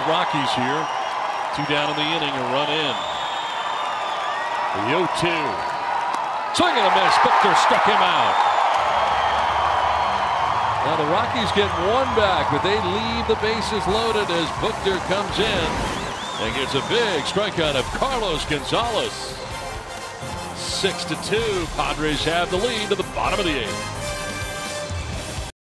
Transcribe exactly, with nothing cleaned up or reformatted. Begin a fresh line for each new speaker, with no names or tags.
Rockies here. Two down in the inning, a run in. The oh two. Swing and a miss. Buchter struck him out. Now the Rockies get one back, but they leave the bases loaded as Buchter comes in and gets a big strikeout of Carlos Gonzalez. Six to two. Padres have the lead to the bottom of the eighth.